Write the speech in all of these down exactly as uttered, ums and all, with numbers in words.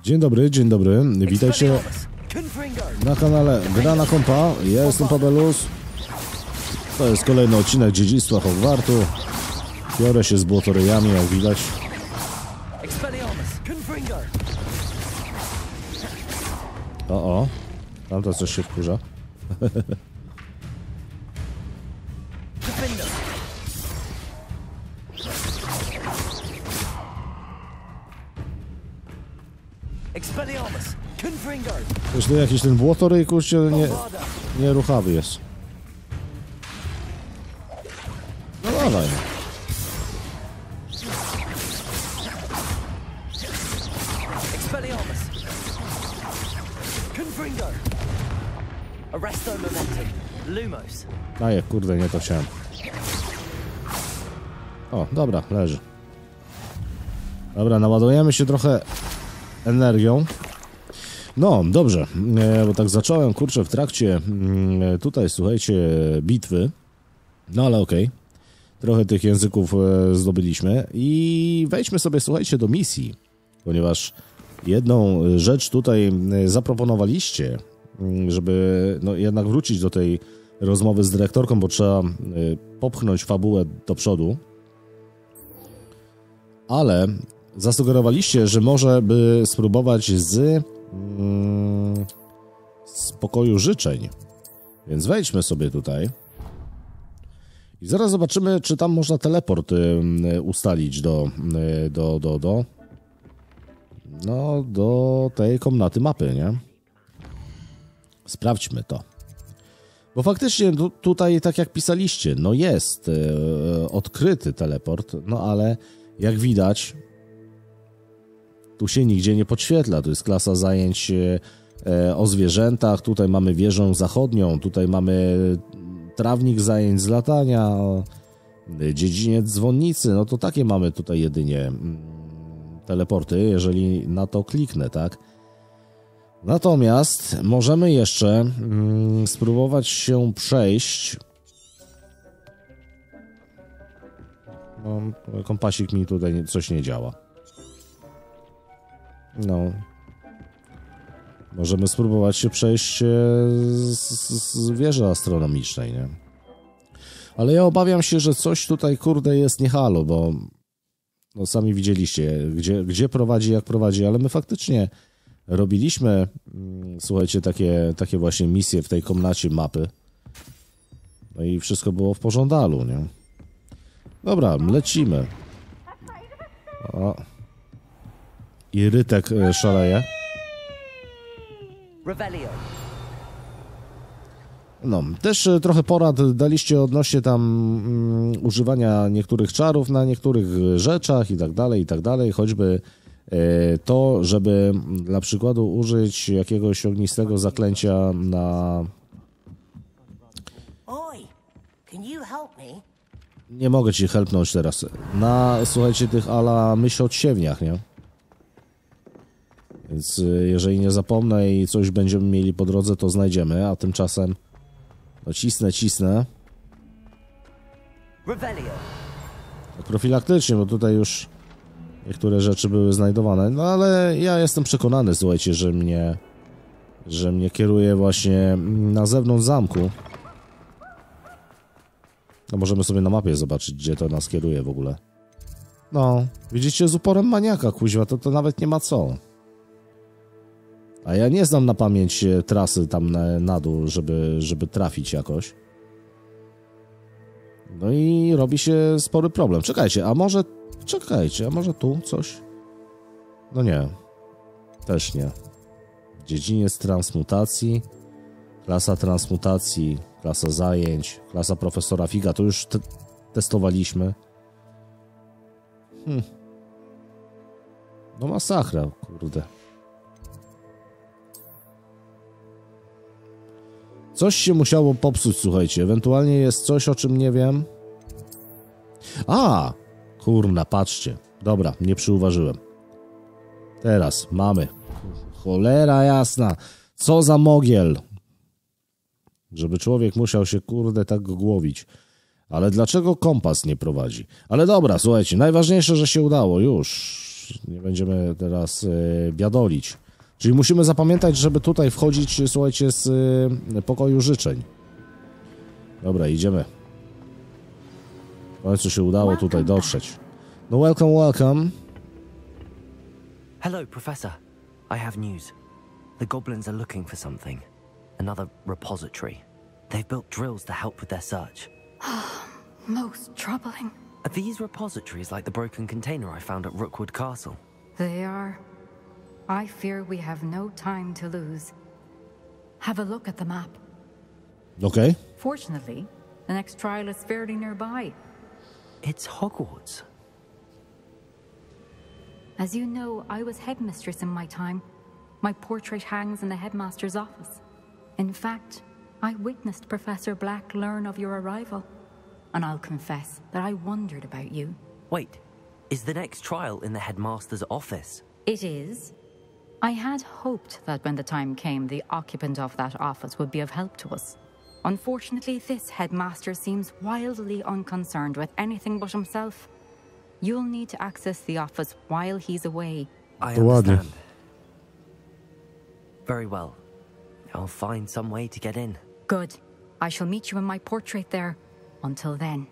Dzień dobry, dzień dobry. Witajcie na kanale Gra na Kompa. Ja jestem Pabelus. To jest kolejny odcinek Dziedzictwa Hogwartu. Biorę się z błotoryjami, jak widać. O, o. Tam to coś się wkurza. Wiesz, to jakiś ten błotoryj, kurczę, nie, nie ruchawy jest. No dawaj. Daję, kurde, nie to chciałem. O, dobra, leży. Dobra, naładujemy się trochę energią. No, dobrze, e, bo tak zacząłem, kurczę, w trakcie e, tutaj, słuchajcie, bitwy. No, ale okej. Okay. Trochę tych języków e, zdobyliśmy i wejdźmy sobie, słuchajcie, do misji, ponieważ jedną rzecz tutaj zaproponowaliście, żeby no, jednak wrócić do tej rozmowy z dyrektorką, bo trzeba e, popchnąć fabułę do przodu. Ale zasugerowaliście, że może by spróbować z mm, z pokoju życzeń. Więc wejdźmy sobie tutaj. I zaraz zobaczymy, czy tam można teleport y, ustalić do, y, do, do, do, no, do tej komnaty mapy, nie? Sprawdźmy to. Bo faktycznie tu, tutaj, tak jak pisaliście, no jest y, odkryty teleport, no ale jak widać, tu się nigdzie nie podświetla. Tu jest klasa zajęć e, o zwierzętach, tutaj mamy wieżę zachodnią, tutaj mamy trawnik zajęć z latania, e, dziedziniec dzwonnicy. No to takie mamy tutaj jedynie mm, teleporty, jeżeli na to kliknę, tak? Natomiast możemy jeszcze mm, spróbować się przejść. No, kompasik mi tutaj coś nie działa. No. Możemy spróbować się przejść z, z, z wieży astronomicznej, nie? Ale ja obawiam się, że coś tutaj, kurde, jest nie halo, bo no sami widzieliście, gdzie, gdzie prowadzi, jak prowadzi, ale my faktycznie robiliśmy, słuchajcie, takie, takie właśnie misje w tej komnacie mapy. No i wszystko było w pożądalu, nie? Dobra, lecimy. O. I Rytek szaleje. No, też trochę porad daliście odnośnie tam um, używania niektórych czarów na niektórych rzeczach i tak dalej, i tak dalej. Choćby e, to, żeby dla przykładu użyć jakiegoś ognistego zaklęcia na... Nie mogę ci helpnąć teraz. Na, słuchajcie, tych ala myśl o odsiewniach, nie? Więc jeżeli nie zapomnę i coś będziemy mieli po drodze, to znajdziemy, a tymczasem no cisnę, cisnę. Profilaktycznie, bo tutaj już niektóre rzeczy były znajdowane, no ale ja jestem przekonany, słuchajcie, że mnie, że mnie kieruje właśnie na zewnątrz zamku. No możemy sobie na mapie zobaczyć, gdzie to nas kieruje w ogóle. No, widzicie, z uporem maniaka, kuźwa, to, to nawet nie ma co. A ja nie znam na pamięć trasy tam na, na dół, żeby, żeby trafić jakoś. No i robi się spory problem. Czekajcie, a może... Czekajcie, a może tu coś? No nie. Też nie. Dziedziniec transmutacji. Klasa transmutacji. Klasa zajęć. Klasa profesora Figa. To już te testowaliśmy. Hm. No masakra, kurde. Coś się musiało popsuć, słuchajcie. Ewentualnie jest coś, o czym nie wiem. A! Kurna, patrzcie. Dobra, nie przyuważyłem. Teraz mamy. Cholera jasna. Co za mogiel. Żeby człowiek musiał się, kurde, tak głowić. Ale dlaczego kompas nie prowadzi? Ale dobra, słuchajcie, najważniejsze, że się udało. Już. Już nie będziemy teraz y, biadolić. Czyli musimy zapamiętać, żeby tutaj wchodzić, słuchajcie, z y, pokoju życzeń. Dobra, idziemy. W końcu się udało tutaj dotrzeć. No welcome, welcome. Hello, Professor. I have news. The goblins are looking for something. Another repository. They've built drills to help with their search. Most troubling. Are these repositories like the broken container I found at Rookwood Castle? They are. I fear we have no time to lose. Have a look at the map. Okay. Fortunately, the next trial is fairly nearby. It's Hogwarts. As you know, I was headmistress in my time. My portrait hangs in the headmaster's office. In fact, I witnessed Professor Black learn of your arrival. And I'll confess that I wondered about you. Wait, is the next trial in the headmaster's office? It is. I had hoped that when the time came, the occupant of that office would be of help to us. Unfortunately, this headmaster seems wildly unconcerned with anything but himself. You'll need to access the office while he's away. I understand. Very well. I'll find some way to get in. Good. I shall meet you in my portrait there. Until then.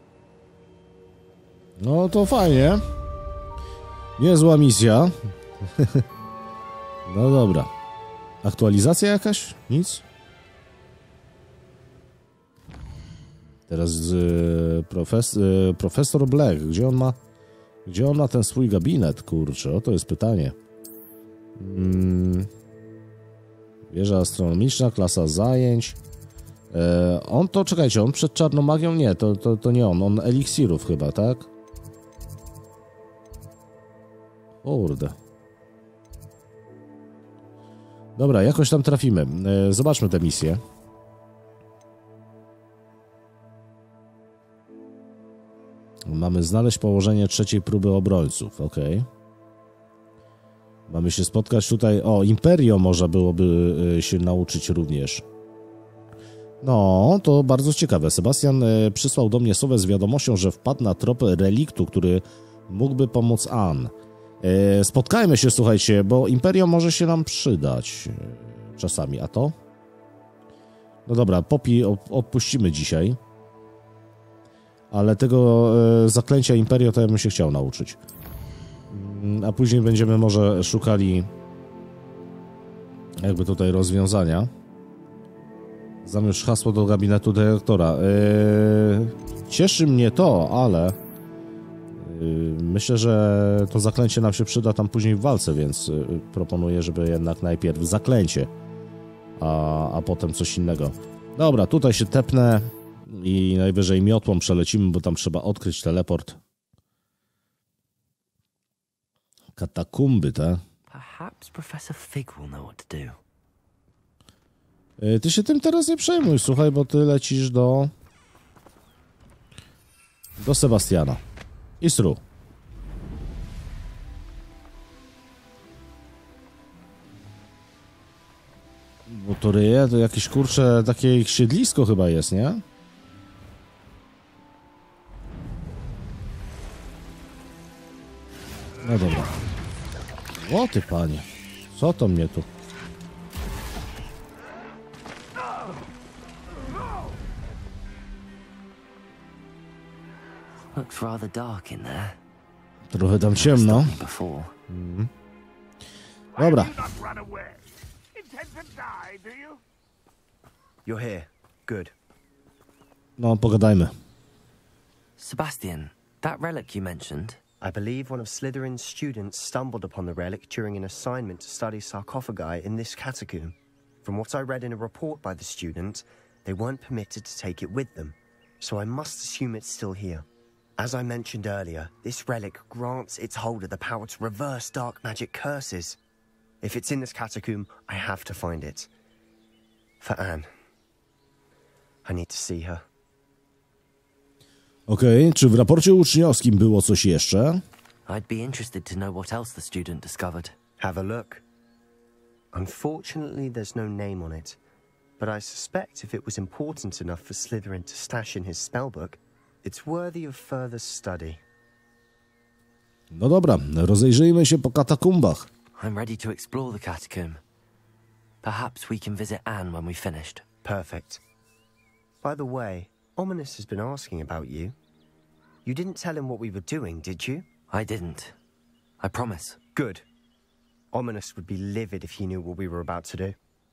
No to fajnie. Niezła misja. No dobra. Aktualizacja jakaś? Nic? Teraz y, profes y, profesor Black. Gdzie on ma... Gdzie on ma ten swój gabinet? Kurczę, o to jest pytanie. Hmm. Wieża astronomiczna, klasa zajęć. E, on to, czekajcie, on przed czarną magią? Nie, to, to, to nie on. On eliksirów chyba, tak? Kurde. Dobra, jakoś tam trafimy. E, zobaczmy tę misję. Mamy znaleźć położenie trzeciej próby obrońców, ok. Mamy się spotkać tutaj... O, Imperio można byłoby się nauczyć również. No, to bardzo ciekawe. Sebastian przysłał do mnie słowę z wiadomością, że wpadł na trop reliktu, który mógłby pomóc Ann. Spotkajmy się, słuchajcie, bo Imperio może się nam przydać czasami. A to? No dobra, Poppy odpuścimy dzisiaj. Ale tego zaklęcia Imperio to ja bym się chciał nauczyć. A później będziemy może szukali jakby tutaj rozwiązania. Zamierz hasło do gabinetu dyrektora. Yy, cieszy mnie to, ale yy, myślę, że to zaklęcie nam się przyda tam później w walce, więc yy, proponuję, żeby jednak najpierw zaklęcie, a, a potem coś innego. Dobra, tutaj się tepnę i najwyżej miotłą przelecimy, bo tam trzeba odkryć teleport. Katakumby, tak? Perhaps Professor Fig will know what to do. Ty się tym teraz nie przejmuj, słuchaj, bo ty lecisz do... do Sebastiana. Isru. Bo to ryje, to jakieś, kurcze, takie siedlisko chyba jest, nie? No dobra. O ty panie. Co to mnie tu? Looks rather dark in there. Trochę tam ciemno. Mm. Dobra. You're here. Good. No, pogadajmy. Sebastian, that relic you mentioned. I believe one of Slytherin's students stumbled upon the relic during an assignment to study sarcophagi in this catacomb. From what I read in a report by the student, they weren't permitted to take it with them, so I must assume it's still here. As I mentioned earlier, this relic grants its holder the power to reverse dark magic curses. If it's in this catacomb, I have to find it. For Anne. I need to see her. Okej, okay. Czy w raporcie uczniowskim było coś jeszcze? I'd be interested to know what else the student discovered. Have a look. Unfortunately, there's no name on it, but I suspect if it was important enough for Slytherin to stash in his spellbook, it's worthy of further study. No dobra, rozejrzyjmy się po katakumbach. I'm ready to explore the catacomb. Perhaps we can visit Anne when we've finished. Perfect. By the way, Ominous has been asking about you. You didn't tell him what we were doing, did you? I didn't. I promise. Good. Ominous would be livid if he knew what we were about to do.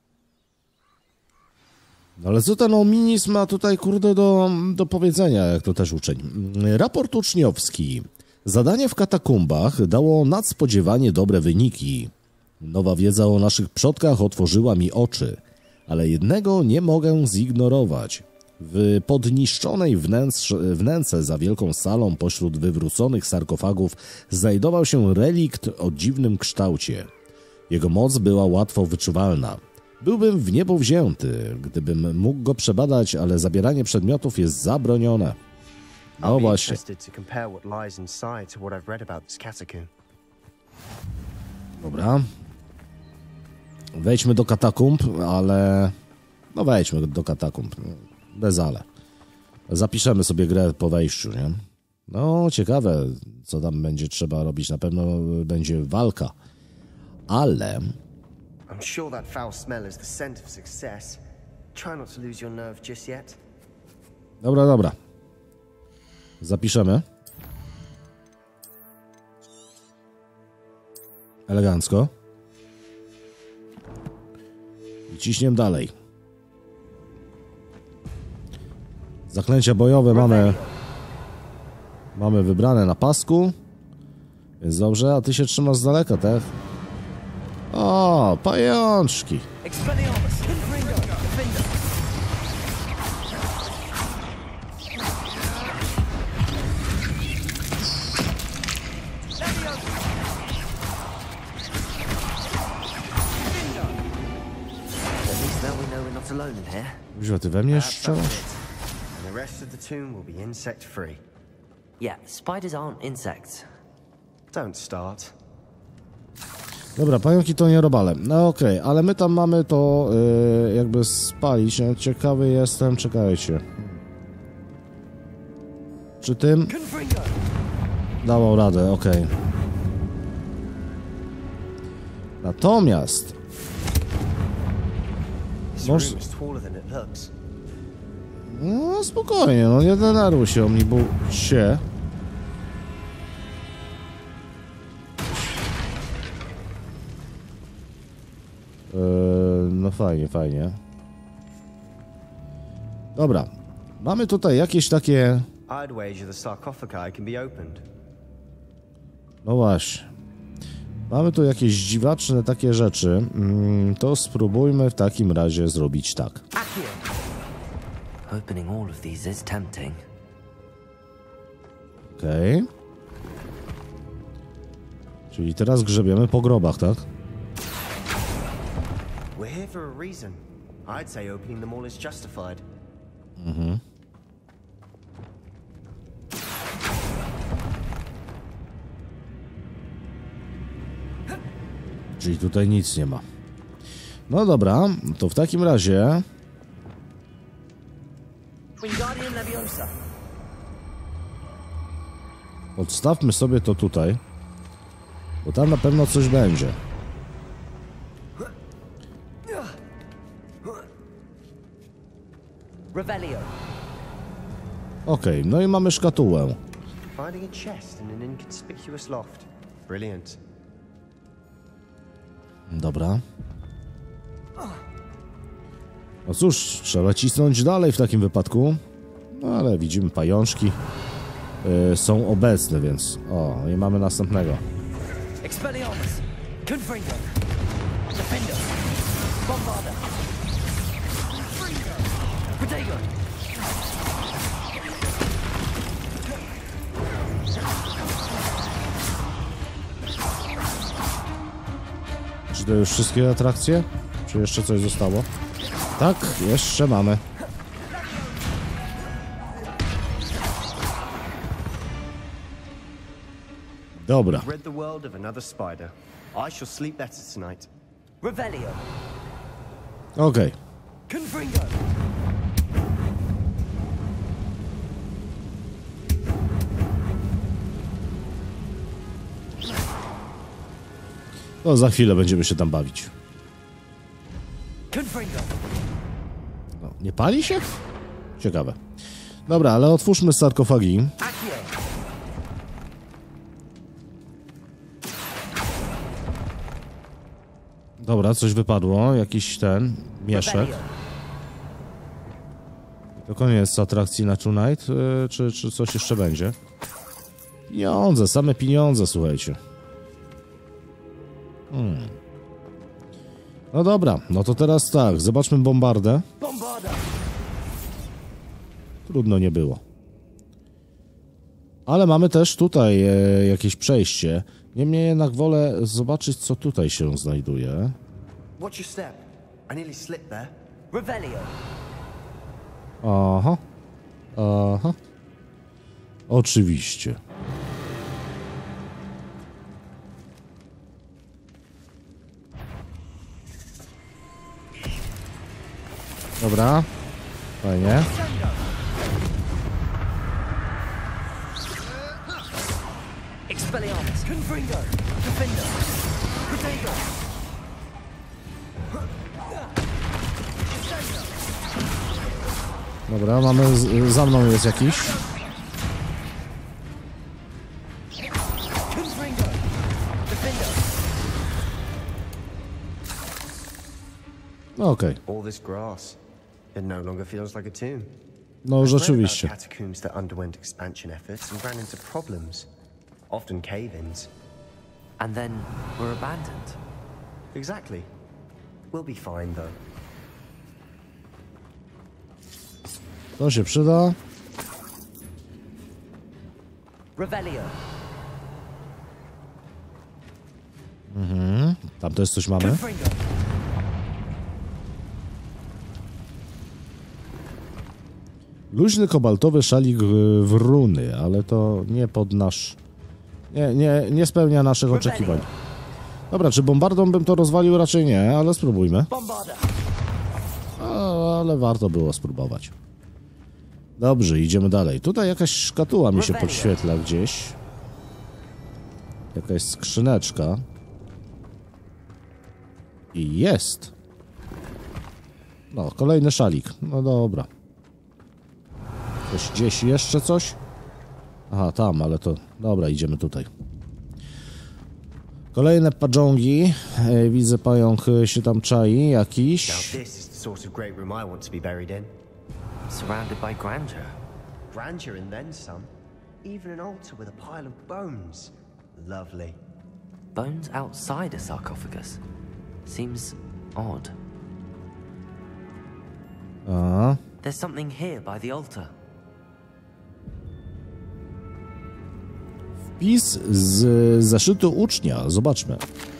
No ale co ten Ominis ma tutaj, kurde, do, do powiedzenia, jak to też uczeń. Raport uczniowski. Zadanie w katakumbach dało nadspodziewanie dobre wyniki. Nowa wiedza o naszych przodkach otworzyła mi oczy, ale jednego nie mogę zignorować. W podniszczonej wnętrz, wnęce za wielką salą pośród wywróconych sarkofagów znajdował się relikt o dziwnym kształcie. Jego moc była łatwo wyczuwalna. Byłbym w niebo wzięty, gdybym mógł go przebadać, ale zabieranie przedmiotów jest zabronione. No właśnie. Dobra. Wejdźmy do katakumb, ale... No wejdźmy do katakumb. Bez ale. Zapiszemy sobie grę po wejściu, nie? No, ciekawe, co tam będzie trzeba robić. Na pewno będzie walka. Ale... I'm sure that foul smell is the scent of success. Try not to lose your nerve just yet. Dobra, dobra. Zapiszemy. Elegancko. I ciśniem dalej. Zaklęcia bojowe mamy mamy wybrane na pasku. Więc dobrze, a ty się trzymasz z daleka, tak? O, pajączki. Używa, ty we mnie strzelasz? And the rest of the tomb will be insect free. Yeah, spiders aren't insects. Don't start. Dobra, pająki to nie robale. No okej, okay, ale my tam mamy to yy, jakby spalić. Ja ciekawy jestem, czekajcie. Czy tym dawał radę, okej. Okay. Natomiast Może... No spokojnie, no nie denerwuj się, omnibusie. Yy, no fajnie, fajnie. Dobra. Mamy tutaj jakieś takie... No właśnie. Mamy tu jakieś dziwaczne takie rzeczy. Mm, to spróbujmy w takim razie zrobić tak. Opening all of these is tempting. Okej. Okay. Czyli teraz grzebiemy po grobach, tak? We're here for a reason. I'd say opening them all is justified. Mhm. Czyli tutaj nic nie ma. No dobra, to w takim razie... Odstawmy sobie to tutaj, bo tam na pewno coś będzie. Okej, okay, no i mamy szkatułę. Finding a chest in an inconspicuous loft. Brilliant. Dobra. No cóż, trzeba cisnąć dalej w takim wypadku. No ale widzimy, pajączki yy, są obecne, więc... O, i mamy następnego. Expelliarmus, Confringo, Defender, Bombarder, Protego. Czy to już wszystkie atrakcje? Czy jeszcze coś zostało? Tak, jeszcze mamy. Dobra. Okej. Okay. To za chwilę będziemy się tam bawić. No, nie pali się? Ciekawe. Dobra, ale otwórzmy sarkofagi. Dobra, coś wypadło. Jakiś ten mieszek. To koniec atrakcji na Tonight, yy, czy, czy coś jeszcze będzie? Pieniądze, same pieniądze, słuchajcie. Hmm. No dobra, no to teraz tak, zobaczmy bombardę. Trudno nie było. Ale mamy też tutaj e, jakieś przejście. Niemniej jednak wolę zobaczyć, co tutaj się znajduje. Watch your step. I nearly slipped there. Revelio. Aha. Aha. Oczywiście. Dobra. Fajnie. Expelliarmus. Confringo. Defender. Protego. Dobra, mamy... Z, za mną jest jakiś. Confringo. Defender. No okej. All this grass. It no longer feels like a tomb. No rzeczywiście. I've read about catacombs that underwent expansion efforts and ran into problems. Often cave-ins. And then were abandoned. Exactly. We'll be fine though. To się przyda. Revelio. Mhm. Tam też coś mamy. Confringo. Luźny kobaltowy szalik w- w runy, ale to nie pod nasz... Nie, nie, nie spełnia naszych oczekiwań. Dobra, czy bombardą bym to rozwalił? Raczej nie, ale spróbujmy. Bombarda. A, ale warto było spróbować. Dobrze, idziemy dalej. Tutaj jakaś szkatuła mi się podświetla gdzieś. Jakaś skrzyneczka. I jest. No, kolejny szalik. No dobra. Coś gdzieś jeszcze coś? Aha, tam, ale to... Dobra, idziemy tutaj. Kolejne padżongi. E, widzę, pająk się tam czai jakiś. Now this is the sort of great room I want to be buried in. Surrounded by grandeur. Grandeur and then some. Even an altar with a pile of bones. Lovely. Bones outside a sarcophagus. Seems odd. A, There's something here by the altar. wpis z zeszytu ucznia. Zobaczmy.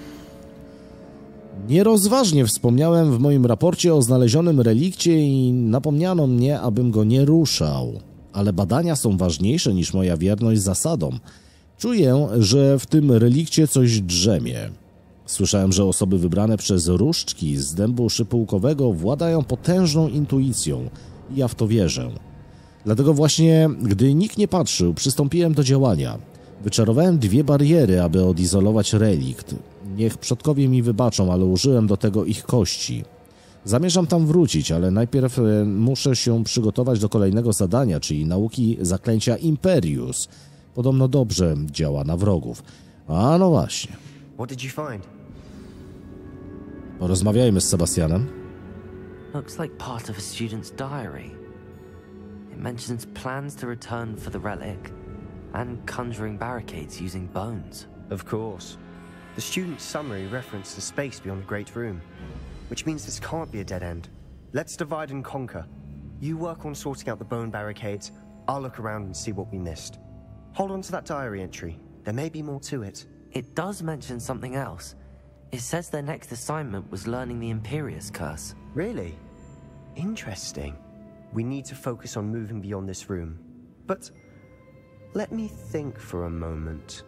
Nierozważnie wspomniałem w moim raporcie o znalezionym relikcie i napomniano mnie, abym go nie ruszał. Ale badania są ważniejsze niż moja wierność zasadom. Czuję, że w tym relikcie coś drzemie. Słyszałem, że osoby wybrane przez różdżki z dębu szypułkowego władają potężną intuicją. I ja w to wierzę. Dlatego właśnie, gdy nikt nie patrzył, przystąpiłem do działania. Wyczarowałem dwie bariery, aby odizolować relikt. Niech przodkowie mi wybaczą, ale użyłem do tego ich kości. Zamierzam tam wrócić, ale najpierw e, muszę się przygotować do kolejnego zadania, czyli nauki zaklęcia Imperius. Podobno dobrze działa na wrogów. A no właśnie. What did you find? Porozmawiajmy z Sebastianem. Looks like part of a student's diary. It mentions plans to return for the relic and conjuring barricades using bones. Of course. The student's summary referenced the space beyond the Great Room, which means this can't be a dead end. Let's divide and conquer. You work on sorting out the bone barricades, I'll look around and see what we missed. Hold on to that diary entry. There may be more to it. It does mention something else. It says their next assignment was learning the Imperius Curse. Really? Interesting. We need to focus on moving beyond this room. But let me think for a moment.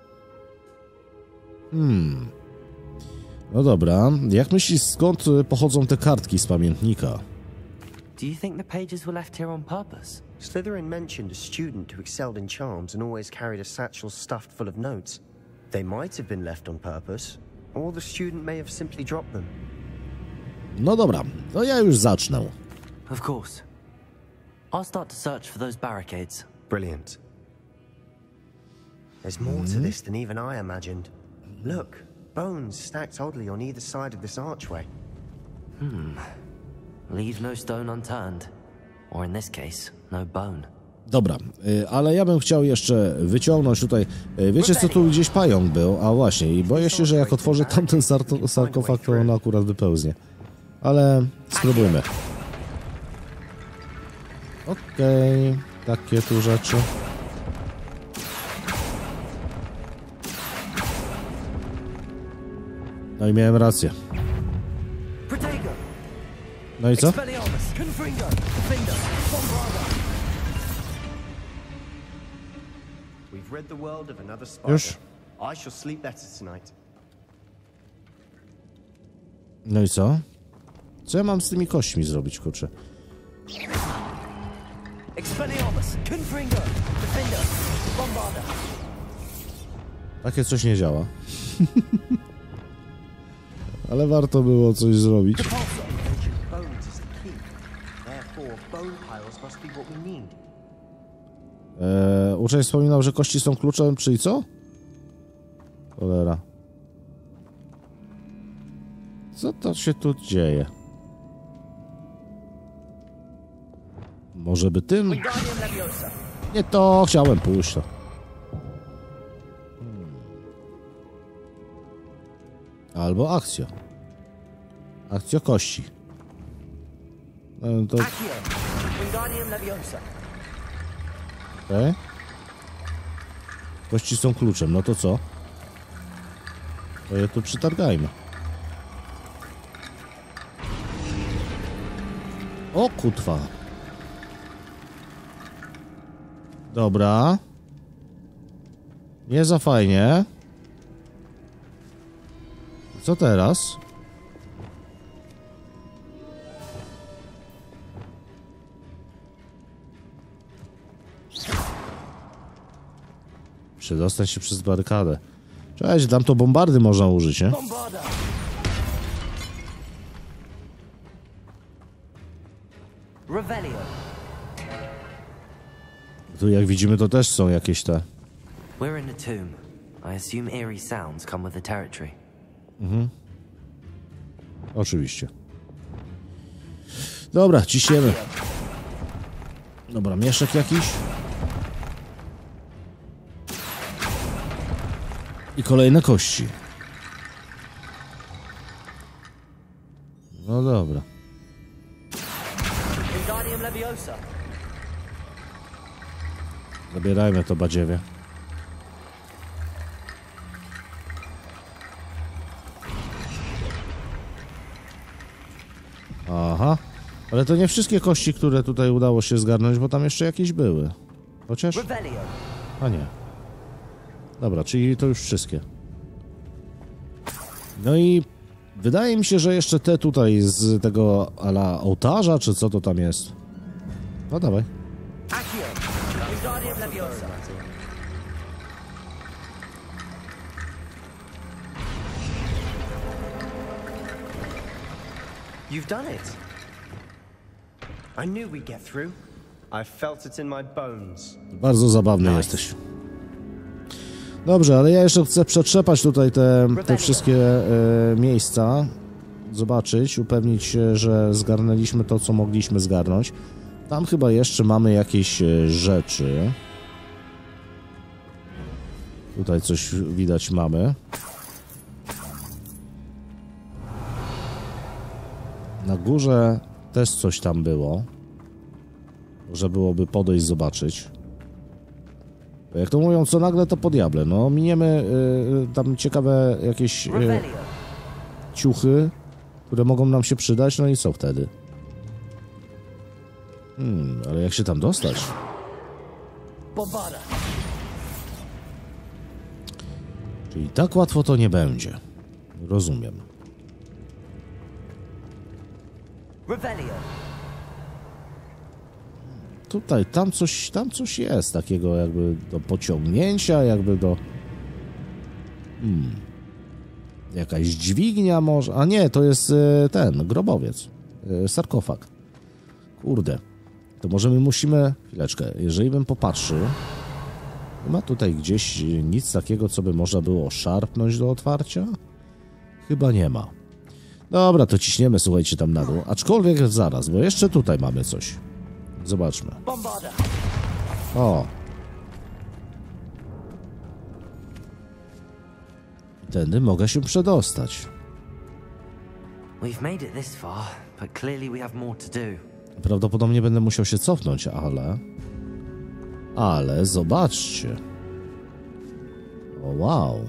Hmm. No dobra. Jak myślisz, skąd pochodzą te kartki z pamiętnika? Do you think the pages were left here on purpose? Slytherin mentioned a student who excelled in charms and always carried a satchel stuffed full of notes. They might have been left on purpose, Or the student may have simply dropped them. No dobra, to ja już zacznę. Of course. I'll start to search for those barricades. Brilliant. There's more to this than even I imagined. Look, bones stacked oddly on either side of this archway. Leave no stone unturned. Or in this case, no bone. Dobra, y, ale ja bym chciał jeszcze wyciągnąć tutaj... y, Wiecie co, tu gdzieś pająk był? A właśnie, i boję się, że jak otworzę tamten sarto- sarkofag, to on akurat wypełznie. Ale spróbujmy. Okej, okay, takie tu rzeczy. No i miałem rację. No i co? We've rid the world of another spider. Już? I shall sleep better tonight. No i co? Co ja mam z tymi kośćmi zrobić, kurczę? Takie coś nie działa. Ale warto było coś zrobić. Eee, uczeń wspominał, że kości są kluczem, czyli co? Cholera. Co to się tu dzieje? Może by tym? Nie to, chciałem pójść to. Hmm. Albo akcja. Akcja kości. No to... Okay. Kości są kluczem, no to co? To je tu przytargajmy. O kutwa. Dobra. Nie za fajnie. Co teraz? Przedostać się przez barykadę. Cześć, tam to bombardy można użyć, nie? Tu jak widzimy, to też są jakieś te... We're in a tomb. I assume eerie sounds come with the territory. Mhm. Oczywiście. Dobra, ciśniemy. Dobra, mieszek jakiś. I kolejne kości. No dobra. Zabierajmy to badziewie. Aha. Ale to nie wszystkie kości, które tutaj udało się zgarnąć, bo tam jeszcze jakieś były. Chociaż... A nie. Dobra, czyli to już wszystkie. No i wydaje mi się, że jeszcze te tutaj z tego ala ołtarza, czy co to tam jest. No dawaj. You've done it. I knew we'd get through. I felt it in my bones. Bardzo zabawny nice. Jesteś. Dobrze, ale ja jeszcze chcę przetrzepać tutaj te, te wszystkie e, miejsca. Zobaczyć, upewnić się, że zgarnęliśmy to, co mogliśmy zgarnąć. Tam chyba jeszcze mamy jakieś e, rzeczy. Tutaj coś widać mamy. Na górze też coś tam było. Że byłoby podejść, zobaczyć. Jak to mówią, co nagle to po diable. No, miniemy y, tam ciekawe jakieś y, ciuchy, które mogą nam się przydać, no i co wtedy? Hmm, ale jak się tam dostać? Czyli tak łatwo to nie będzie. Rozumiem. Tutaj, tam coś, tam coś jest takiego jakby do pociągnięcia, jakby do... Hmm. Jakaś dźwignia może... A nie, to jest y, ten, grobowiec. Y, sarkofag. Kurde. To może my musimy... Chwileczkę, jeżeli bym popatrzył... Nie ma tutaj gdzieś nic takiego, co by można było szarpnąć do otwarcia? Chyba nie ma. Dobra, to ciśniemy, słuchajcie, tam na dół. Aczkolwiek zaraz, bo jeszcze tutaj mamy coś. Zobaczmy. O! Tędy mogę się przedostać. We've made it this far, but clearly we have more to do. Prawdopodobnie będę musiał się cofnąć, ale... Ale zobaczcie. O, wow.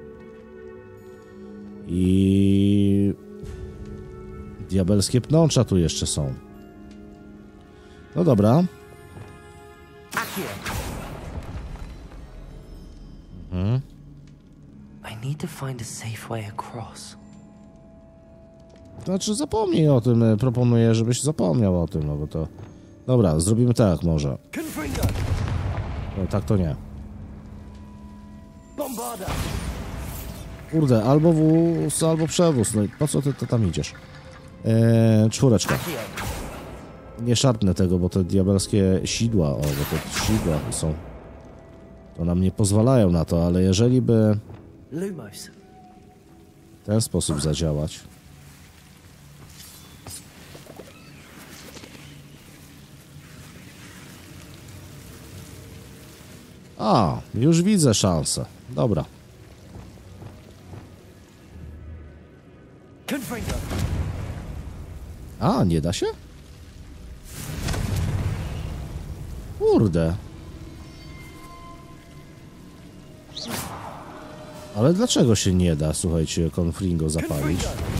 I... Diabelskie pnącza tu jeszcze są. No dobra. Mhm. I need to find a safe way across. Znaczy zapomnij o tym, proponuję, żebyś zapomniał o tym, no bo to... Dobra, zrobimy tak może. No, tak to nie. Kurde, albo wóz, albo przewóz, no i po co ty, ty tam idziesz? Eee, czwóreczka. Nie szarpnę tego, bo te diabelskie sidła, o, bo te sidła są... To nam nie pozwalają na to, ale jeżeli by... w ten sposób zadziałać... A, już widzę szansę. Dobra. A, nie da się? Kurde. Ale dlaczego się nie da, słuchajcie, Confringo zapalić?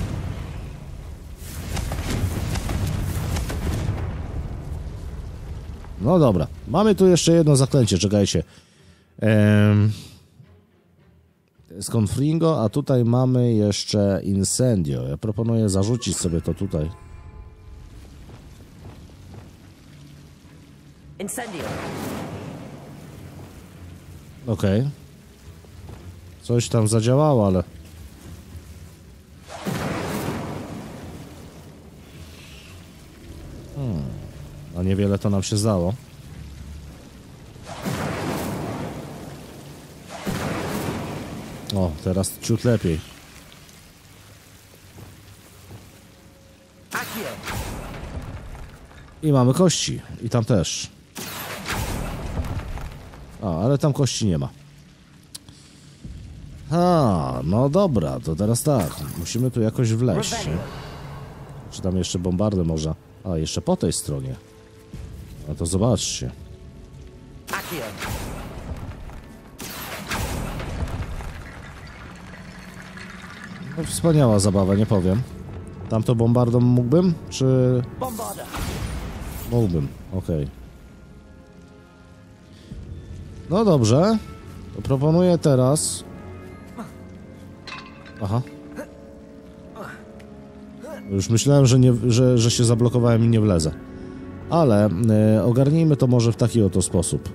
No dobra. Mamy tu jeszcze jedno zaklęcie, czekajcie. Ehm... To jest Confringo, a tutaj mamy jeszcze Incendio. Ja proponuję zarzucić sobie to tutaj. Incendio. Okej. Okay. Coś tam zadziałało, ale... Hmm. A niewiele to nam się zdało. O, teraz ciut lepiej. I mamy kości. I tam też. A, ale tam kości nie ma. A, no dobra, to teraz tak. Musimy tu jakoś wleźć. Nie? Czy tam jeszcze bombardę można? A, jeszcze po tej stronie. No to zobaczcie. No, wspaniała zabawa, nie powiem. Tamto bombardą mógłbym? Czy... Mógłbym, okej. Okay. No dobrze. To proponuję teraz... Aha. Już myślałem, że, nie, że, że się zablokowałem i nie wlezę. Ale e, ogarnijmy to może w taki oto sposób.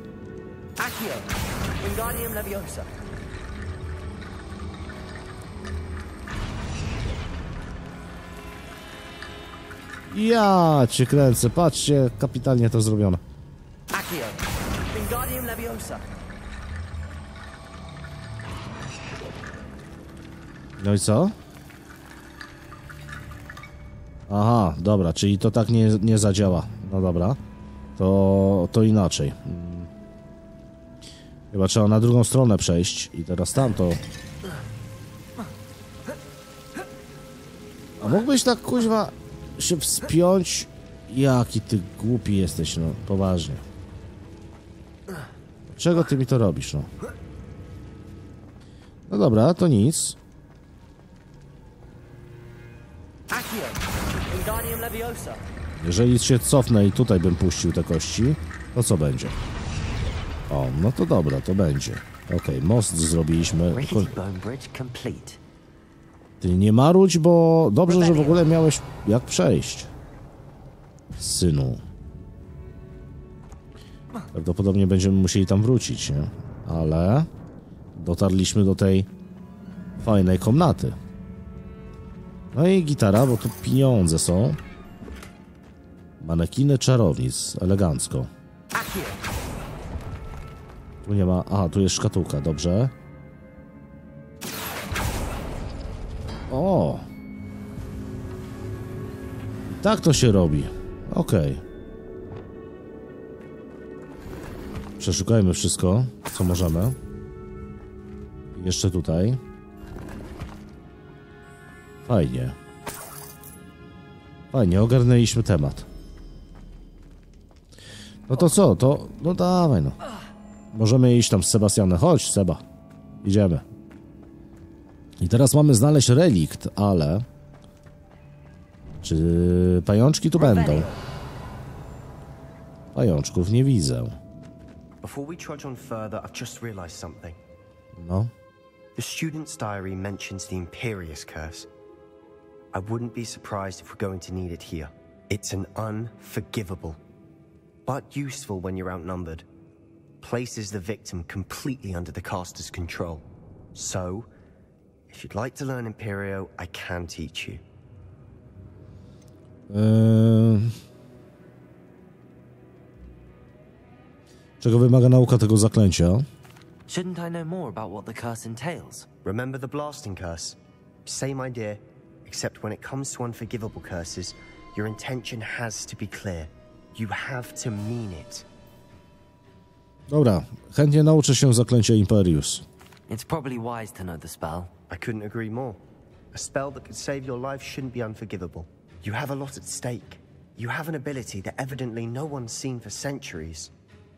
Ja cię kręcę, patrzcie, kapitalnie to zrobione. No i co? Aha, dobra, czyli to tak nie, nie zadziała. No dobra, to, to inaczej. Chyba trzeba na drugą stronę przejść i teraz tamto. A mógłbyś tak, kuźwa, się wspiąć? Jaki ty głupi jesteś, no, poważnie. Czego ty mi to robisz, no? No dobra, to nic. Jeżeli się cofnę i tutaj bym puścił te kości, to co będzie? O, no to dobra, to będzie. Okej, okay, most zrobiliśmy. Ty nie marudź, bo dobrze, że w ogóle miałeś jak przejść. Synu. Prawdopodobnie będziemy musieli tam wrócić, nie? Ale dotarliśmy do tej fajnej komnaty. No i gitara, bo tu pieniądze są. Manekiny czarownic, elegancko. Tu nie ma... Aha, tu jest szkatułka, dobrze. O! Tak to się robi. Okej. Okay. Przeszukajmy wszystko, co możemy. Jeszcze tutaj. Fajnie. Fajnie, ogarnęliśmy temat. No to co? To... No dawaj no. Możemy iść tam z Sebastianem. Chodź, Seba. Idziemy. I teraz mamy znaleźć relikt, ale... Czy pajączki tu będą? Pajączków nie widzę. Before we trudge on further, I've just realized something. No. The student's diary mentions the Imperious Curse. I wouldn't be surprised if we're going to need it here. It's an unforgivable, but useful when you're outnumbered. Places the victim completely under the caster's control. So, if you'd like to learn Imperio, I can teach you. Eee... Czego wymaga nauka tego zaklęcia? Shouldn't I know more about what the curse entails? Remember the blasting curse? Same idea, except when it comes to unforgivable curses, your intention has to be clear. You have to mean it. Dobra, chętnie nauczę się zaklęcia Imperius. It's probably wise to know the spell. I couldn't agree more. A spell that could save your life shouldn't be unforgivable. You have a lot at stake. You have an ability that evidently no one's seen for centuries.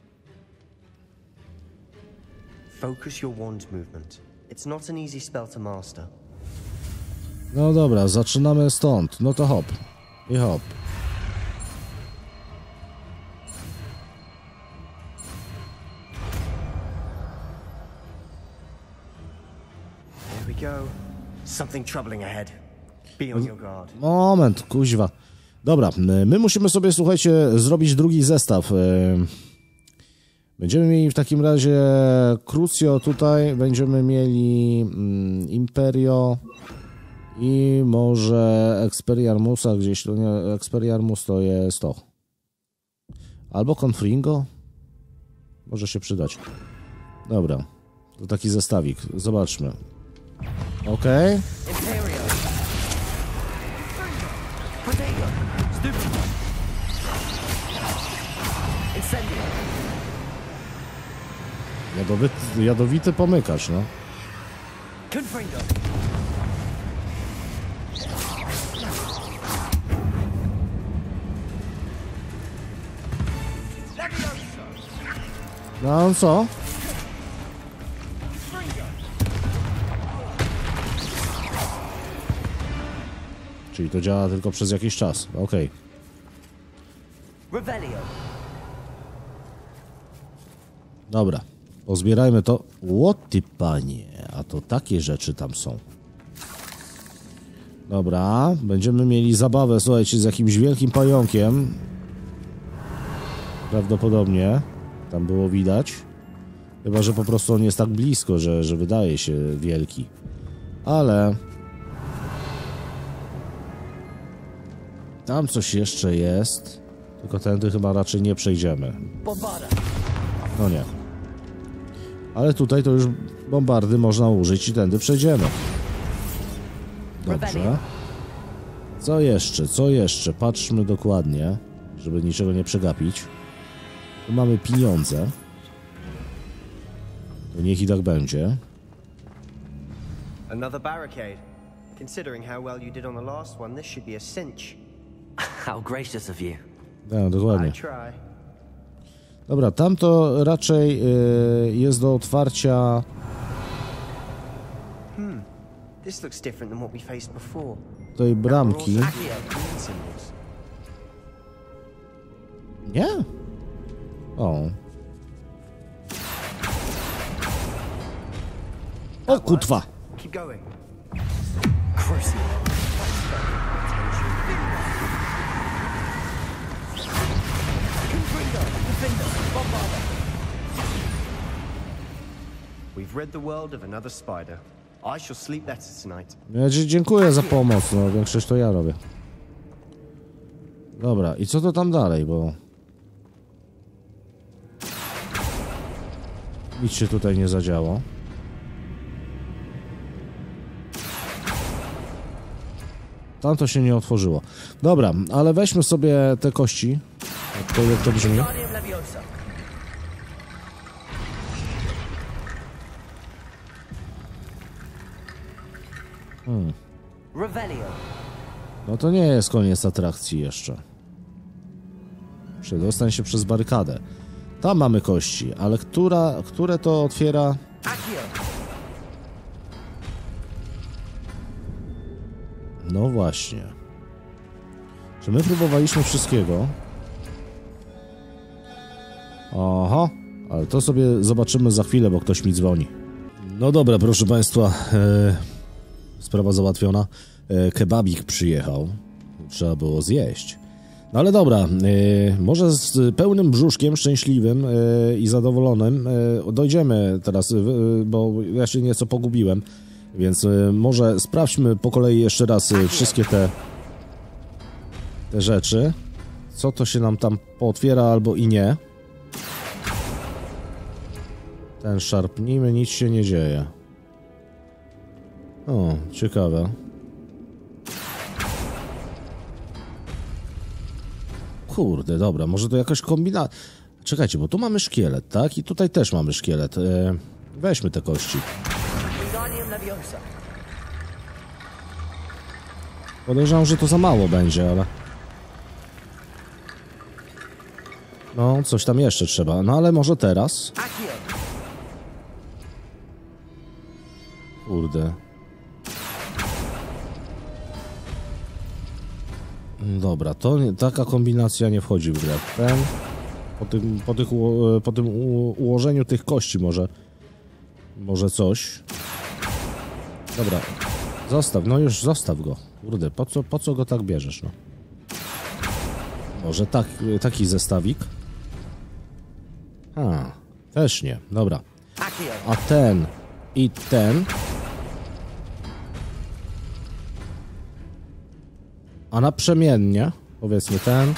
Focus your wand movement. It's not an easy spell to master. No dobra, zaczynamy stąd. No to hop. I hop. Here we go. Something troubling ahead. Be on your guard. Moment, kuźwa. Dobra, my musimy sobie, słuchajcie, zrobić drugi zestaw. Będziemy mieli w takim razie Crucio tutaj, będziemy mieli mm, Imperio i może Expelliarmusa gdzieś, to nie, Expelliarmus to jest to. Albo Confringo? Może się przydać. Dobra, to taki zestawik, zobaczmy. Okej. Okay. Jadowity, jadowity pomykacz, no. No co? Czyli to działa tylko przez jakiś czas. Okej. Okay. Dobra. Pozbierajmy to. Łoty panie, a to takie rzeczy tam są. Dobra, będziemy mieli zabawę, słuchajcie, z jakimś wielkim pająkiem. Prawdopodobnie. Tam było widać. Chyba, że po prostu on jest tak blisko, że, że wydaje się wielki. Ale... Tam coś jeszcze jest. Tylko tędy chyba raczej nie przejdziemy. No nie. Ale tutaj to już bombardy można użyć i tędy przejdziemy. Dobrze. Co jeszcze? Co jeszcze? Patrzmy dokładnie, żeby niczego nie przegapić. Tu mamy pieniądze. To niech i tak będzie. Another barricade. Considering how well you did on the last one, this should be a cinch. How gracious of you. No, dokładnie. I try. Dobra, tamto raczej y, jest do otwarcia. Hmm. This looks different than what we faced before. Tej bramki. Nie? O. O kutwa. Keep going. We've rid the world of another spider. I shall sleep better tonight. Ja ci dziękuję za pomoc, no większość to ja robię. Dobra, i co to tam dalej, bo... Nic się tutaj nie zadziało. Tam to się nie otworzyło. Dobra, ale weźmy sobie te kości. Jak to, jak to brzmi? Hmm. No to nie jest koniec atrakcji jeszcze. Przedostań się przez barykadę. Tam mamy kości, ale która, które to otwiera? No właśnie. Czy my próbowaliśmy wszystkiego? Aha, ale to sobie zobaczymy za chwilę, bo ktoś mi dzwoni. No dobra, proszę państwa, e, sprawa załatwiona. E, kebabik przyjechał. Trzeba było zjeść. No ale dobra, e, może z pełnym brzuszkiem, szczęśliwym e, i zadowolonym e, dojdziemy teraz, e, bo ja się nieco pogubiłem. Więc e, może sprawdźmy po kolei jeszcze raz e, wszystkie te, te rzeczy. Co to się nam tam pootwiera albo i nie. Ten szarpnijmy, nic się nie dzieje. O, ciekawe. Kurde, dobra, może to jakaś kombinacja. Czekajcie, bo tu mamy szkielet, tak? I tutaj też mamy szkielet. E, weźmy te kości. Podejrzewam, że to za mało będzie, ale... No, coś tam jeszcze trzeba. No, ale może teraz? Kurde. Dobra, to nie, taka kombinacja nie wchodzi w grę. Ten... Po tym, po tych, po tym ułożeniu tych kości może... Może coś. Dobra. Zostaw, no już zostaw go. Kurde, po co, po co go tak bierzesz, no? Może tak, taki zestawik? A, też nie, dobra. A ten i ten... A naprzemiennie, powiedzmy ten...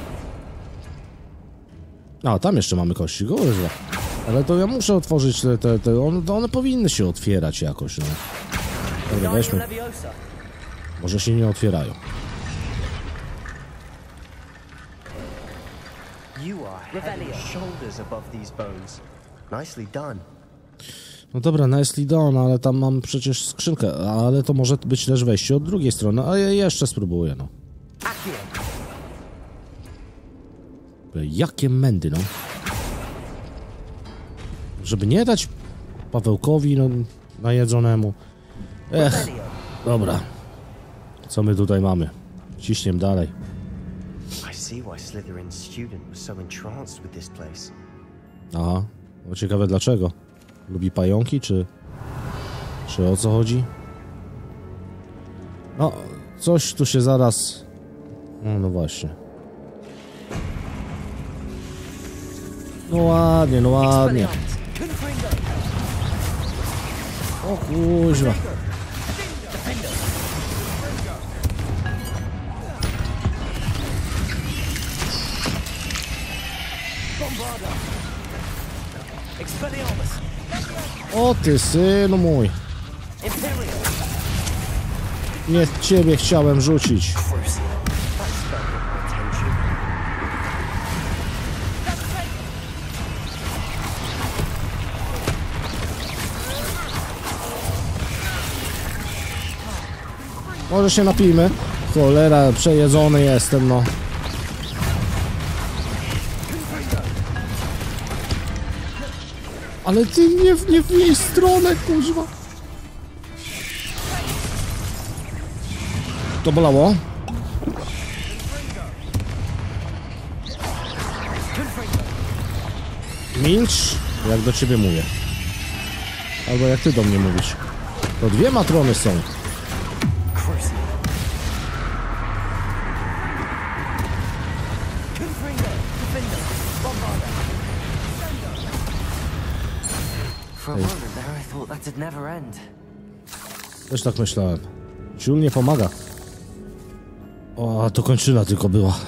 A, tam jeszcze mamy kości, kurwa. Ale to ja muszę otworzyć te... te, te one, one powinny się otwierać jakoś, no. Dobra, weźmy. Może się nie otwierają. No dobra, nicely done, ale tam mam przecież skrzynkę, ale to może być też wejście od drugiej strony, a ja jeszcze spróbuję, no. Jakie mędy, no. Żeby nie dać Pawełkowi, no, najedzonemu. Ech, dobra. Co my tutaj mamy? Ciśniem dalej. Aha, no ciekawe dlaczego. Lubi pająki, czy... Czy o co chodzi? No, coś tu się zaraz... No, no właśnie. No ładnie, no ładnie. O kuźwa. O ty synu mój. Nie ciebie chciałem rzucić. Może się napijmy? Cholera, przejedzony jestem, no. Ale ty nie, nie w jej stronę, kurwa. To bolało? Milcz, jak do ciebie mówię. Albo jak ty do mnie mówisz. To dwie matrony są. Też tak myślałem. Ciul nie pomaga. O, to kończyna tylko była.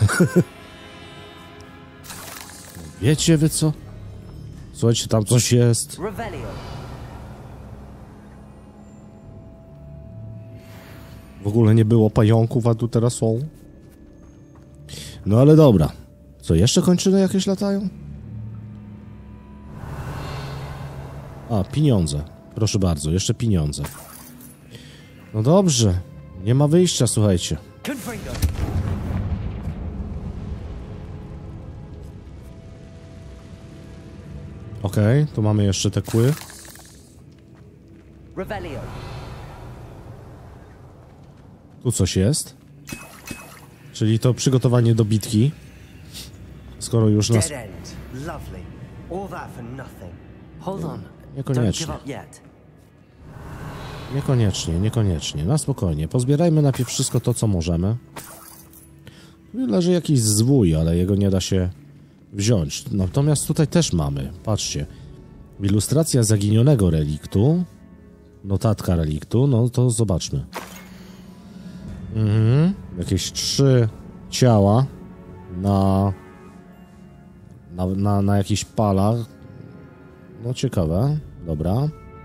Wiecie wy co? Słuchajcie, tam coś jest. W ogóle nie było pająków, a tu teraz są. No ale dobra. Co, jeszcze kończyny jakieś latają? A, pieniądze. Proszę bardzo, jeszcze pieniądze. No dobrze. Nie ma wyjścia, słuchajcie. Okej, okay, tu mamy jeszcze te kły. Tu coś jest. Czyli to przygotowanie do bitki. Skoro już nas... Niekoniecznie. Niekoniecznie, niekoniecznie. Na spokojnie. Pozbierajmy najpierw wszystko to, co możemy. Leży jakiś zwój, ale jego nie da się wziąć. Natomiast tutaj też mamy. Patrzcie. Ilustracja zaginionego reliktu. Notatka reliktu. No to zobaczmy. Mhm. Jakieś trzy ciała na, na, na, na jakichś palach. No ciekawe. Dobra.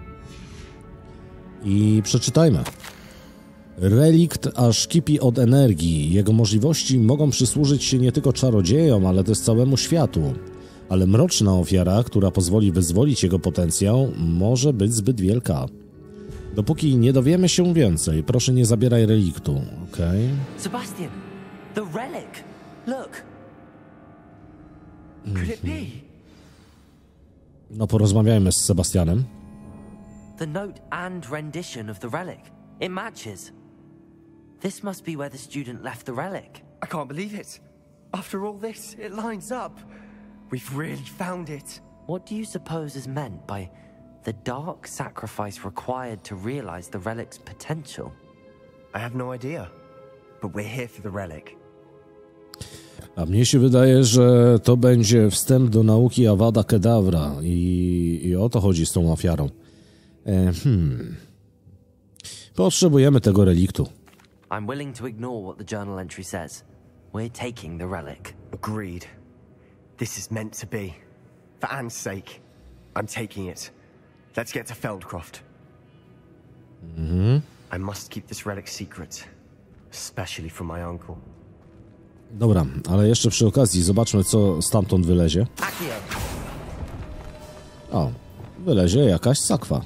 I przeczytajmy. Relikt aż kipi od energii. Jego możliwości mogą przysłużyć się nie tylko czarodziejom, ale też całemu światu. Ale mroczna ofiara, która pozwoli wyzwolić jego potencjał, może być zbyt wielka. Dopóki nie dowiemy się więcej, proszę nie zabieraj reliktu, okej? Okay? Sebastian, the relic. Look. Could it be? No porozmawiajmy z Sebastianem. The note and rendition of the relic. It matches. This must be where the student left the relic. I can't believe it. After all this, it lines up. We've really found it. What do you suppose is meant by the dark sacrifice required to realize the relic's potential? I have no idea. But we're here for the relic. A mnie się wydaje, że to będzie wstęp do nauki Avada Kedavra i, i o to chodzi z tą ofiarą. E, hmm. Potrzebujemy tego reliktu. I'm willing to ignore what the journal entry says. We're taking the relic. Agreed. This is meant to be. For Anne's sake, I'm taking it. Let's get to Feldcroft. Mhm. I must keep this relic secret, especially from my uncle. Dobra, ale jeszcze przy okazji zobaczmy, co stamtąd wylezie. O, wylezie jakaś sakwa.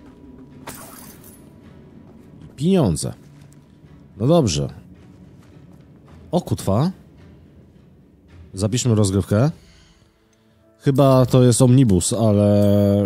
Pieniądze. No dobrze. O, kutwa. Zapiszmy rozgrywkę. Chyba to jest omnibus, ale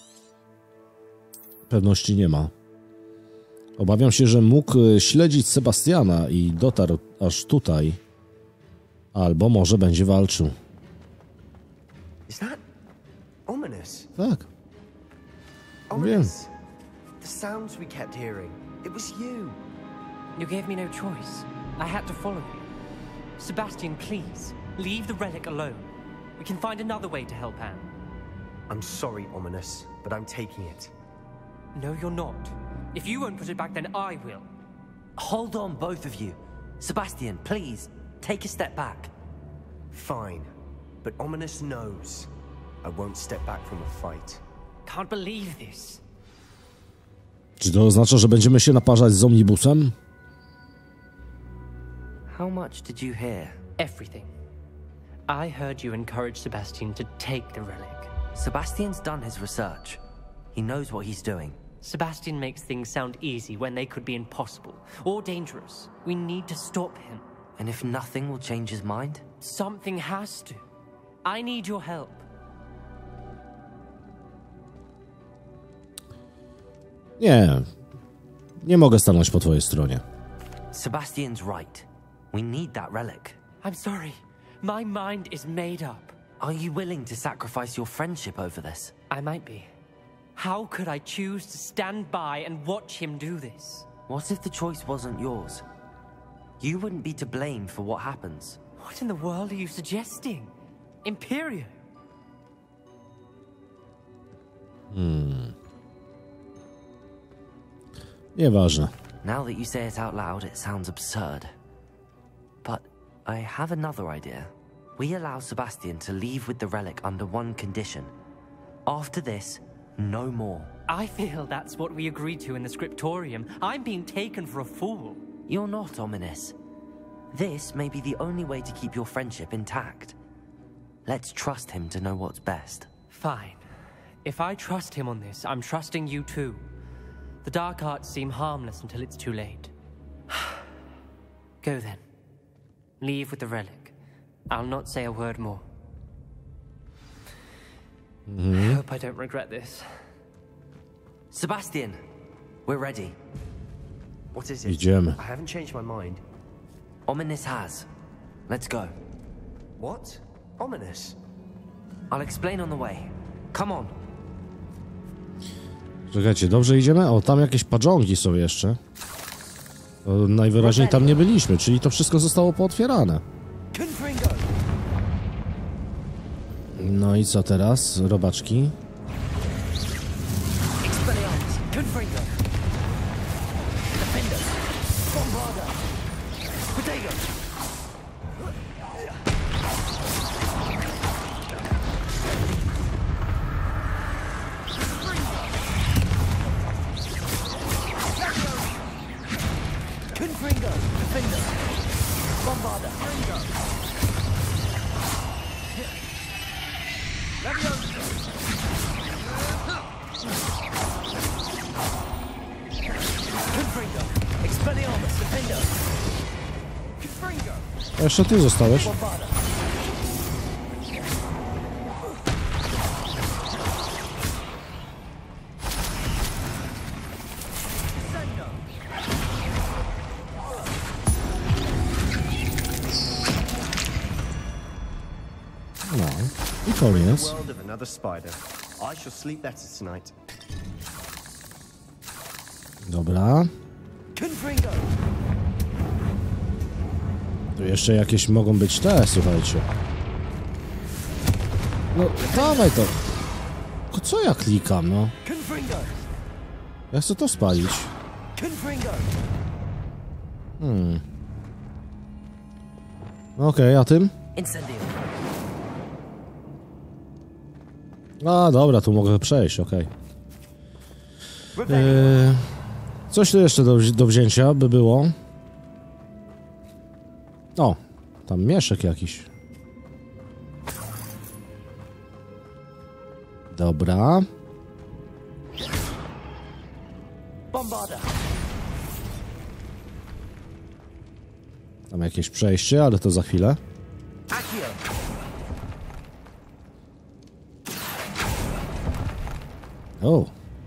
pewności nie ma. Obawiam się, że mógł śledzić Sebastiana i dotarł aż tutaj. Albo może będzie walczył. Is that ominous? Tak. Ominous. The sounds we kept hearing. It was you. You gave me no choice. I had to follow you. Sebastian, please, leave the relic alone. We can find another way to help Anne. I'm sorry, Ominous, but I'm taking it. No, you're not. If you won't put it back, then I will. Hold on, both of you. Sebastian, please, take a step back. Fine, but Ominous knows I won't step back from a fight. Can't believe this. Czy to oznacza, że będziemy się naparzać z omnibusem? How much did you hear? Everything. I heard you encourage Sebastian to take the relic. Sebastian's done his research. He knows what he's doing. Sebastian makes things sound easy when they could be impossible or dangerous. We need to stop him. And if nothing will change his mind? Something has to. I need your help. Nie. Nie mogę stanąć po twojej stronie. Sebastian's right. We need that relic. I'm sorry. My mind is made up. Are you willing to sacrifice your friendship over this? I might be. How could I choose to stand by and watch him do this? What if the choice wasn't yours? You wouldn't be to blame for what happens. What in the world are you suggesting? Imperium? Hmm. Nieważne. Now that you say it out loud, it sounds absurd. But I have another idea. We allow Sebastian to leave with the relic under one condition. After this, no more. I feel that's what we agreed to in the scriptorium. I'm being taken for a fool. You're not, Ominous. This may be the only way to keep your friendship intact. Let's trust him to know what's best. Fine. If I trust him on this, I'm trusting you too. The dark arts seem harmless until it's too late. Go then. Leave with the relic. I'll not say a word more. Mhm. I hope I don't regret this. Sebastian, we're ready. What is it? Idziemy. I haven't changed my mind. Ominous has. Let's go. What? Ominous? I'll explain on the way. Come on. Czekajcie, dobrze idziemy? O, tam jakieś padżongi są jeszcze. To najwyraźniej tam nie byliśmy, czyli to wszystko zostało pootwierane. No i co teraz? Robaczki. A jeszcze ty zostałeś? No i koniec. World of another spider. I shall sleep better tonight. Dobra. Tu jeszcze jakieś mogą być te, słuchajcie. No, dawaj to. Tylko co ja klikam, no? Ja chcę to spalić. Hmm. Okej, okay, a tym? Incendio. A, dobra, tu mogę przejść, okej. Okay. Eee, coś tu jeszcze do, do wzięcia by było. O, tam mieszek jakiś. Dobra. Tam jakieś przejście, ale to za chwilę. O.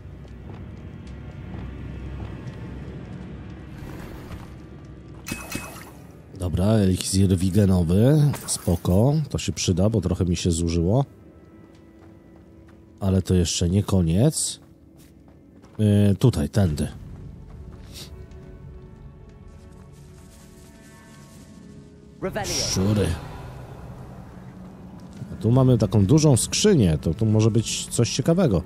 Dobra, eliksir wigenowy. Spoko, to się przyda, bo trochę mi się zużyło. Ale to jeszcze nie koniec. Yy, tutaj, tędy. Szczury. A tu mamy taką dużą skrzynię, to tu może być coś ciekawego.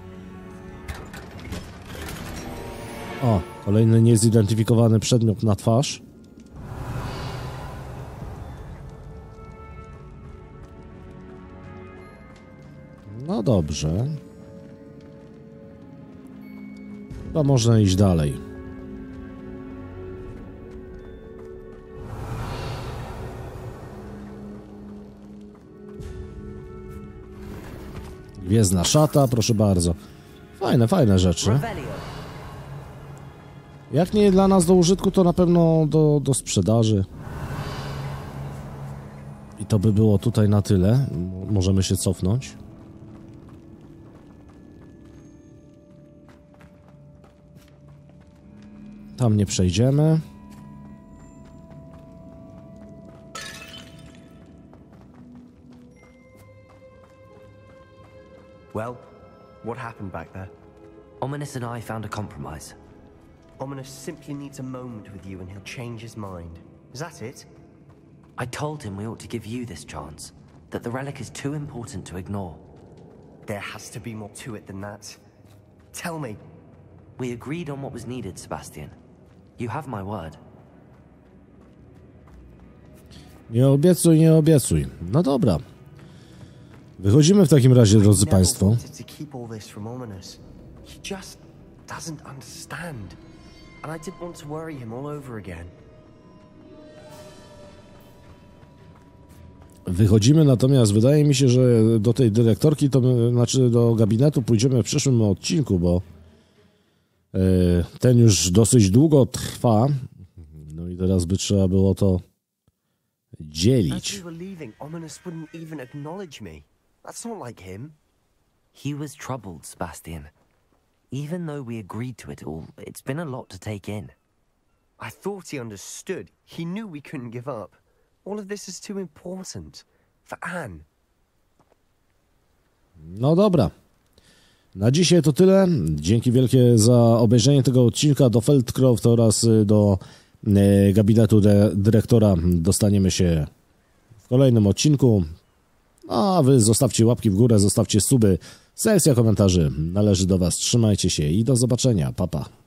O, kolejny niezidentyfikowany przedmiot na twarz. No dobrze. Chyba można iść dalej. Gwiezdna szata, proszę bardzo. Fajne, fajne rzeczy. Jak nie dla nas do użytku, to na pewno do, do sprzedaży. I to by było tutaj na tyle. Możemy się cofnąć. Tam nie przejdziemy. Well, what happened back there? Ominous and I found a compromise. Ominous simply needs a moment with you and he'll change his mind. Is that it? I told him we ought to give you this chance, that the relic is too important to ignore. There has to be more to it than that. Tell me. We agreed on what was needed, Sebastian. You have my word. Nie obiecuj, nie obiecuj. No dobra. Wychodzimy w takim razie, drodzy państwo. Wychodzimy, natomiast wydaje mi się, że do tej dyrektorki, to my, znaczy do gabinetu pójdziemy w przyszłym odcinku, bo yy, ten już dosyć długo trwa. No i teraz by trzeba było to dzielić. That's not like him. He was troubled, Sebastian. Even though we agreed to it all, it's been a lot to take in. I thought he understood. He knew we couldn't give up. All of this is too important. For Anne. No dobra. Na dzisiaj to tyle. Dzięki wielkie za obejrzenie tego odcinka. Do Feldcroft oraz do e, gabinetu de, dyrektora dostaniemy się w kolejnym odcinku. A wy zostawcie łapki w górę, zostawcie suby. Sekcja komentarzy należy do was. Trzymajcie się i do zobaczenia. Pa, pa.